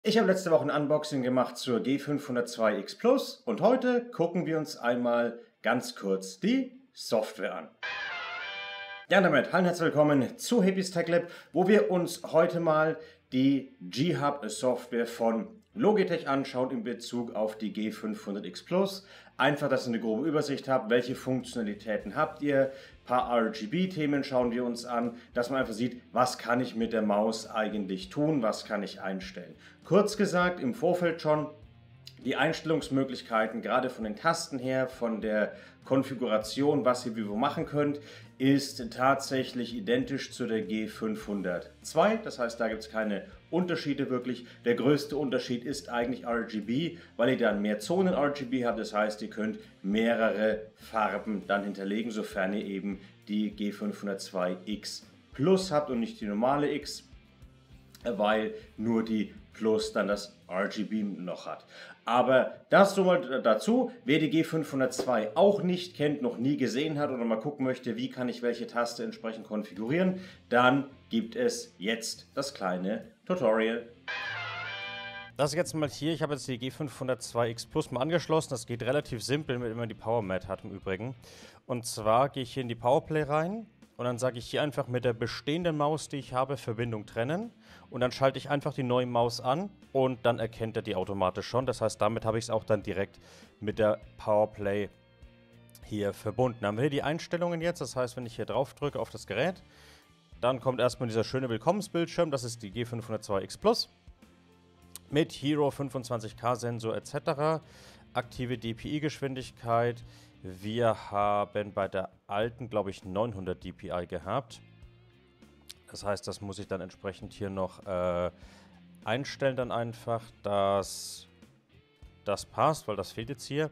Ich habe letzte Woche ein Unboxing gemacht zur G502X Plus und heute gucken wir uns einmal ganz kurz die Software an. Ja, und damit hallo und herzlich willkommen zu Hippies Tech Lab, wo wir uns heute mal die G-Hub Software von Logitech anschauen in Bezug auf die G500X Plus. Einfach, dass ihr eine grobe Übersicht habt, welche Funktionalitäten habt ihr. Ein paar RGB-Themen schauen wir uns an, dass man einfach sieht, was kann ich mit der Maus eigentlich tun, was kann ich einstellen. Kurz gesagt, im Vorfeld schon, die Einstellungsmöglichkeiten, gerade von den Tasten her, von der Konfiguration, was ihr wie wo machen könnt, ist tatsächlich identisch zu der G502. Das heißt, da gibt es keine Unterschiede wirklich. Der größte Unterschied ist eigentlich RGB, weil ihr dann mehr Zonen RGB habt. Das heißt, ihr könnt mehrere Farben dann hinterlegen, sofern ihr eben die G502X Plus habt und nicht die normale X, weil nur die Plus dann das RGB noch hat. Aber das so mal dazu. Wer die G502 auch nicht kennt, noch nie gesehen hat oder mal gucken möchte, wie kann ich welche Taste entsprechend konfigurieren, dann gibt es jetzt das kleine Tutorial. Das jetzt mal hier, ich habe jetzt die G502X Plus mal angeschlossen. Das geht relativ simpel, wenn man die Power Mat hat im Übrigen. Und zwar gehe ich hier in die Powerplay rein. Und dann sage ich hier einfach mit der bestehenden Maus, die ich habe, Verbindung trennen. Und dann schalte ich einfach die neue Maus an und dann erkennt er die automatisch schon. Das heißt, damit habe ich es auch dann direkt mit der Powerplay hier verbunden. Dann haben wir hier die Einstellungen jetzt. Das heißt, wenn ich hier drauf drücke auf das Gerät, dann kommt erstmal dieser schöne Willkommensbildschirm. Das ist die G502X Plus mit Hero 25K Sensor etc. Aktive DPI-Geschwindigkeit. Wir haben bei der alten, glaube ich, 900 DPI gehabt. Das heißt, das muss ich dann entsprechend hier noch einstellen dann einfach, dass das passt, weil das fehlt jetzt hier.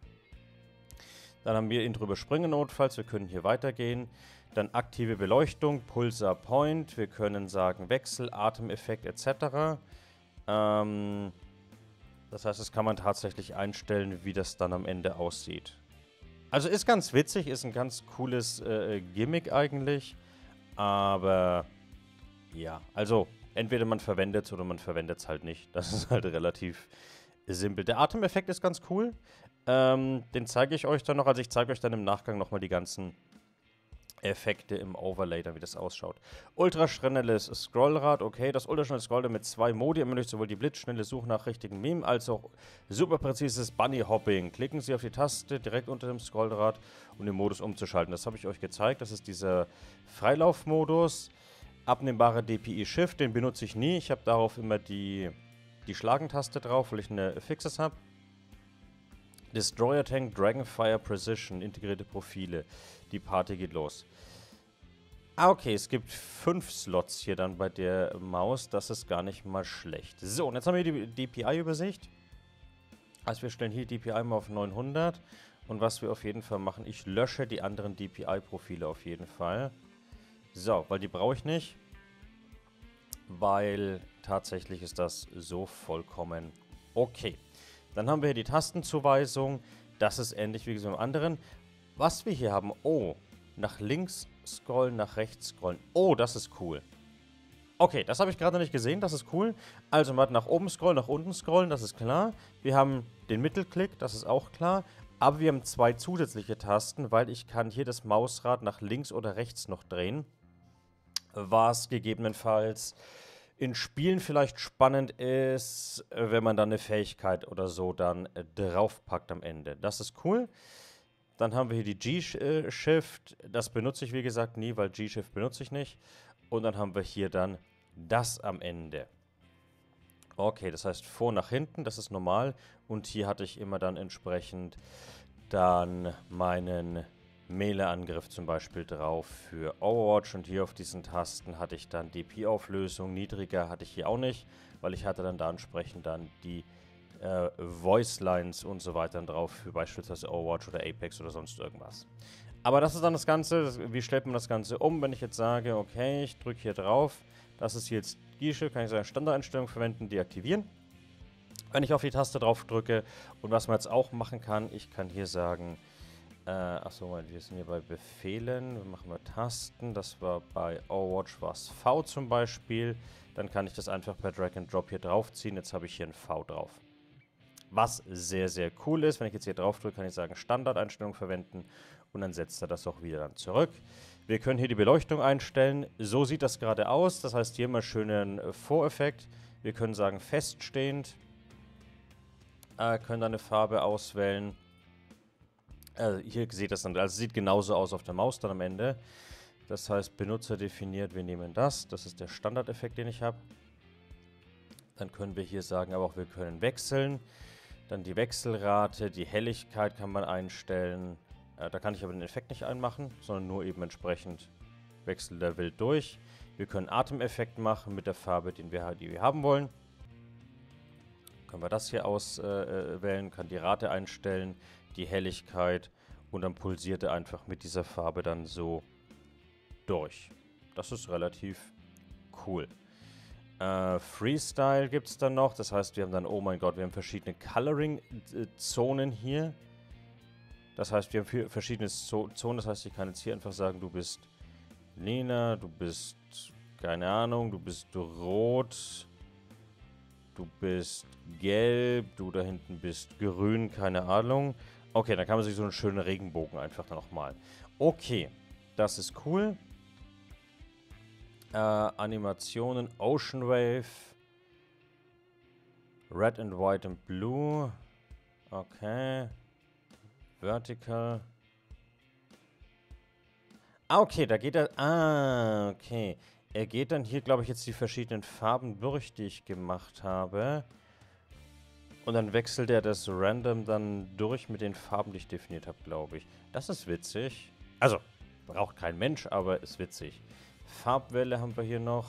Dann haben wir ihn drüber springen notfalls, wir können hier weitergehen. Dann aktive Beleuchtung, Pulsar Point, wir können sagen Wechsel, Atemeffekt etc. Das heißt, das kann man tatsächlich einstellen, wie das dann am Ende aussieht. Also ist ganz witzig, ist ein ganz cooles Gimmick eigentlich, aber ja, also entweder man verwendet es oder man verwendet es halt nicht. Das ist halt relativ simpel. Der Atemeffekt ist ganz cool, den zeige ich euch dann noch, also ich zeige euch dann im Nachgang nochmal die ganzen Effekte im Overlay, dann wie das ausschaut. Ultraschnelles Scrollrad, okay, das ultraschnelle Scrollrad mit 2 Modi ermöglicht sowohl die blitzschnelle Suche nach richtigen Meme als auch super präzises Bunny Hopping. Klicken Sie auf die Taste direkt unter dem Scrollrad, um den Modus umzuschalten. Das habe ich euch gezeigt, das ist dieser Freilaufmodus. Abnehmbare DPI Shift, den benutze ich nie. Ich habe darauf immer die Schlagentaste drauf, weil ich eine Fixes habe. Destroyer Tank, Dragonfire Precision, integrierte Profile. Die Party geht los. Ah, okay, es gibt 5 Slots hier dann bei der Maus. Das ist gar nicht mal schlecht. So, und jetzt haben wir die DPI-Übersicht. Also wir stellen hier DPI mal auf 900. Und was wir auf jeden Fall machen, ich lösche die anderen DPI-Profile auf jeden Fall. So, weil die brauche ich nicht. Weil tatsächlich ist das so vollkommen okay. Dann haben wir hier die Tastenzuweisung. Das ist ähnlich wie beim anderen. Was wir hier haben, oh, nach links scrollen, nach rechts scrollen. Oh, das ist cool. Okay, das habe ich gerade nicht gesehen, das ist cool. Also man hat nach oben scrollen, nach unten scrollen, das ist klar. Wir haben den Mittelklick, das ist auch klar. Aber wir haben 2 zusätzliche Tasten, weil ich kann hier das Mausrad nach links oder rechts noch drehen. Was gegebenenfalls in Spielen vielleicht spannend ist, wenn man dann eine Fähigkeit oder so dann draufpackt am Ende. Das ist cool. Dann haben wir hier die G-Shift. Das benutze ich wie gesagt nie, weil G-Shift benutze ich nicht. Und dann haben wir hier dann das am Ende. Okay, das heißt vor nach hinten, das ist normal. Und hier hatte ich immer dann entsprechend dann meinen Melee-Angriff zum Beispiel drauf für Overwatch. Und hier auf diesen Tasten hatte ich dann DP-Auflösung. Niedriger hatte ich hier auch nicht, weil ich hatte dann da entsprechend dann die Voice Lines und so weiter drauf für beispielsweise Overwatch oder Apex oder sonst irgendwas. Aber das ist dann das Ganze. Wie stellt man das Ganze um, wenn ich jetzt sage, okay, ich drücke hier drauf. Das ist jetzt G-Shift, kann ich seine Standardeinstellung verwenden, deaktivieren. Wenn ich auf die Taste drauf drücke und was man jetzt auch machen kann, ich kann hier sagen, achso, wir sind hier bei Befehlen, wir machen mal Tasten, das war bei Overwatch war es V zum Beispiel. dann kann ich das einfach per Drag and Drop hier draufziehen. Jetzt habe ich hier ein V drauf. Was sehr, sehr cool ist. Wenn ich jetzt hier drauf drücke, kann ich sagen Standardeinstellung verwenden und dann setzt er das auch wieder dann zurück. Wir können hier die Beleuchtung einstellen. So sieht das gerade aus. Das heißt, hier immer schönen Voreffekt. Wir können sagen feststehend. Können dann eine Farbe auswählen. Hier sieht das dann, also sieht genauso aus auf der Maus dann am Ende. Das heißt, Benutzer definiert, wir nehmen das. Das ist der Standardeffekt, den ich habe. Dann können wir hier sagen, aber auch wir können wechseln. Dann die Wechselrate, die Helligkeit kann man einstellen. Da kann ich aber den Effekt nicht einmachen, sondern nur eben entsprechend wechselt der wild durch. Wir können Atemeffekt machen mit der Farbe, die wir haben wollen. Können wir das hier auswählen, kann die Rate einstellen, die Helligkeit und dann pulsiert er einfach mit dieser Farbe dann so durch. Das ist relativ cool. Freestyle gibt es dann noch, das heißt, wir haben dann, oh mein Gott, wir haben verschiedene Coloring-Zonen hier. Das heißt, wir haben verschiedene Zonen, das heißt, ich kann jetzt hier einfach sagen, du bist lila, du bist, keine Ahnung, du bist rot, du bist gelb, du da hinten bist grün, keine Ahnung. Okay, dann kann man sich so einen schönen Regenbogen einfach nochmal. Okay, das ist cool. Animationen, Ocean Wave, Red and White and Blue. Okay. Vertical. Okay, da geht er. Okay. Er geht dann hier, glaube ich, jetzt die verschiedenen Farben durch, die ich gemacht habe. Und dann wechselt er das random dann durch mit den Farben, die ich definiert habe, glaube ich. Das ist witzig. Also, braucht kein Mensch, aber ist witzig. Farbwelle haben wir hier noch.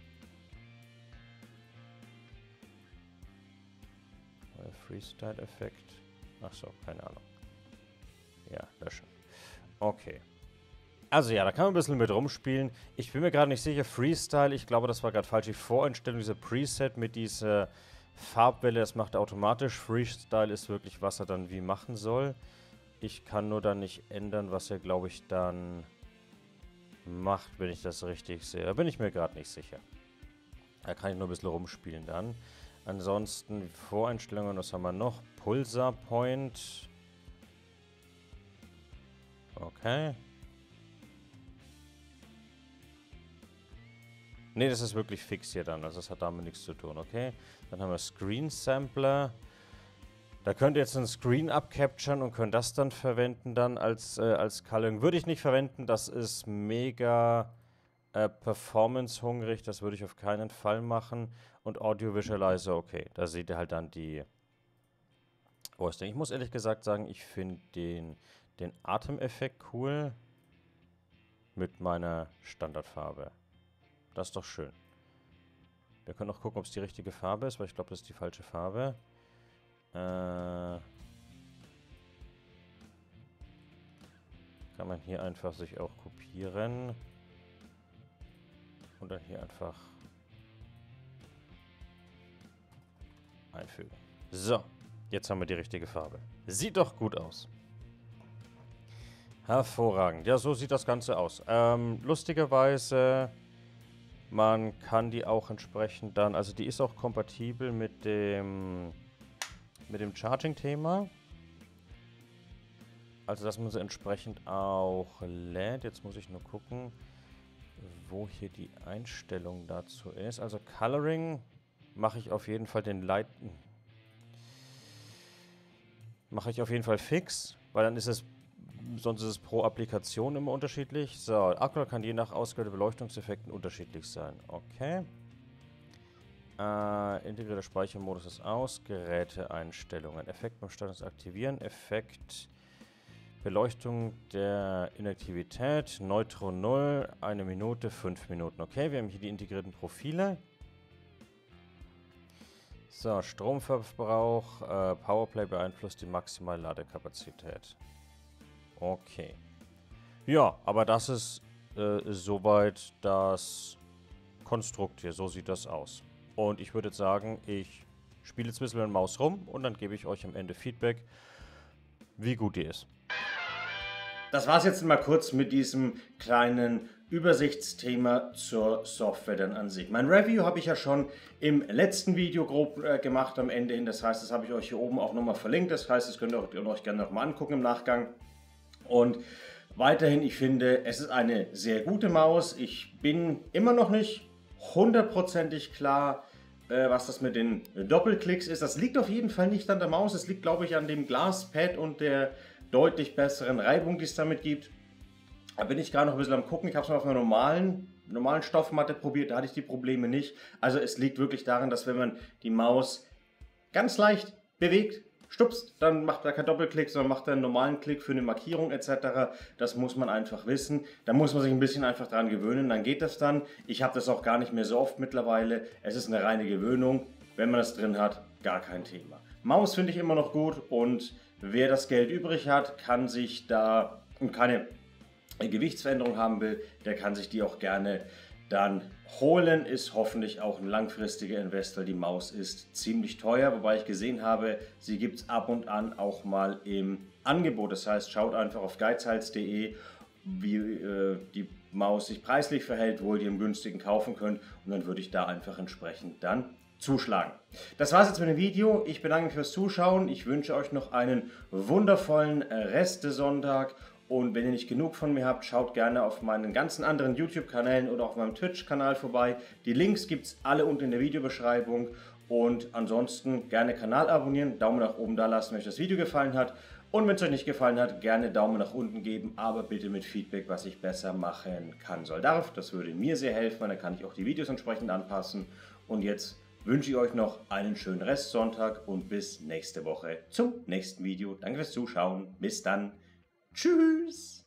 Freestyle-Effekt. Achso, keine Ahnung. Ja, löschen. Okay. Also ja, da kann man ein bisschen mit rumspielen. Ich bin mir gerade nicht sicher. Freestyle, ich glaube, das war gerade falsch. Die Voreinstellung, diese Preset mit dieser Farbwelle, das macht automatisch. Freestyle ist wirklich, was er dann wie machen soll. Ich kann nur dann nicht ändern, was er, glaube ich, dann macht, wenn ich das richtig sehe. Da bin ich mir gerade nicht sicher. Da kann ich nur ein bisschen rumspielen dann. Ansonsten Voreinstellungen, was haben wir noch? Pulsar Point. Okay. Ne, das ist wirklich fix hier dann. Also das hat damit nichts zu tun, okay? Dann haben wir Screen Sampler. Da könnt ihr jetzt einen Screen abcapturen und könnt das dann verwenden dann als Coloring. Würde ich nicht verwenden, das ist mega performance-hungrig, das würde ich auf keinen Fall machen. Und Audio Visualizer, okay, da seht ihr halt dann die Voice-Ding. Ich muss ehrlich gesagt sagen, ich finde den Atemeffekt cool mit meiner Standardfarbe. Das ist doch schön. Wir können auch gucken, ob es die richtige Farbe ist, weil ich glaube, das ist die falsche Farbe. Kann man hier einfach sich auch kopieren. Und dann hier einfach einfügen. So, jetzt haben wir die richtige Farbe. Sieht doch gut aus. Hervorragend. Ja, so sieht das Ganze aus. Lustigerweise, man kann die auch entsprechend dann, also die ist auch kompatibel mit dem Charging-Thema. Also, dass man sie entsprechend auch lädt. Jetzt muss ich nur gucken, wo hier die Einstellung dazu ist. Also, Coloring mache ich auf jeden Fall mache ich auf jeden Fall fix, weil dann ist es, sonst ist es pro Applikation immer unterschiedlich. So, Akku kann je nach ausgewählten Beleuchtungseffekten unterschiedlich sein. Okay. Integrierter Speichermodus ist aus. Geräteeinstellungen. Effekt beim Status aktivieren. Effekt Beleuchtung der Inaktivität. Neutron 0. 1 Minute, 5 Minuten. Okay, wir haben hier die integrierten Profile. So, Stromverbrauch. Powerplay beeinflusst die maximale Ladekapazität. Okay. Ja, aber das ist soweit das Konstrukt hier. So sieht das aus. Und ich würde jetzt sagen, ich spiele jetzt ein bisschen mit der Maus rum und dann gebe ich euch am Ende Feedback, wie gut die ist. Das war's jetzt mal kurz mit diesem kleinen Übersichtsthema zur Software dann an sich. Mein Review habe ich ja schon im letzten Video grob gemacht am Ende hin. Das heißt, das habe ich euch hier oben auch nochmal verlinkt. Das heißt, das könnt ihr euch gerne nochmal angucken im Nachgang. Und weiterhin, ich finde, es ist eine sehr gute Maus. Ich bin immer noch nicht hundertprozentig klar, was das mit den Doppelklicks ist. Das liegt auf jeden Fall nicht an der Maus. Es liegt, glaube ich, an dem Glaspad und der deutlich besseren Reibung, die es damit gibt. Da bin ich gerade noch ein bisschen am gucken. Ich habe es mal auf einer normalen Stoffmatte probiert, da hatte ich die Probleme nicht. Also es liegt wirklich daran, dass wenn man die Maus ganz leicht bewegt, stupst, dann macht er keinen Doppelklick, sondern macht er einen normalen Klick für eine Markierung etc. Das muss man einfach wissen. Da muss man sich ein bisschen einfach dran gewöhnen, dann geht das dann. Ich habe das auch gar nicht mehr so oft mittlerweile. Es ist eine reine Gewöhnung. Wenn man das drin hat, gar kein Thema. Maus finde ich immer noch gut und wer das Geld übrig hat, kann sich da keine Gewichtsveränderung haben will, der kann sich die auch gerne dann holen. Ist hoffentlich auch ein langfristiger Invest, weil die Maus ist ziemlich teuer, wobei ich gesehen habe, sie gibt es ab und an auch mal im Angebot. Das heißt, schaut einfach auf geizhals.de, wie die Maus sich preislich verhält, wo ihr die im günstigen kaufen könnt, und dann würde ich da einfach entsprechend dann zuschlagen. Das war's jetzt mit dem Video. Ich bedanke mich fürs Zuschauen. Ich wünsche euch noch einen wundervollen Restesonntag. Und wenn ihr nicht genug von mir habt, schaut gerne auf meinen ganzen anderen YouTube-Kanälen oder auf meinem Twitch-Kanal vorbei. Die Links gibt es alle unten in der Videobeschreibung. Und ansonsten gerne Kanal abonnieren, Daumen nach oben da lassen, wenn euch das Video gefallen hat. Und wenn es euch nicht gefallen hat, gerne Daumen nach unten geben, aber bitte mit Feedback, was ich besser machen kann, das würde mir sehr helfen, weil dann kann ich auch die Videos entsprechend anpassen. Und jetzt wünsche ich euch noch einen schönen Restsonntag und bis nächste Woche zum nächsten Video. Danke fürs Zuschauen. Bis dann. Tschüss!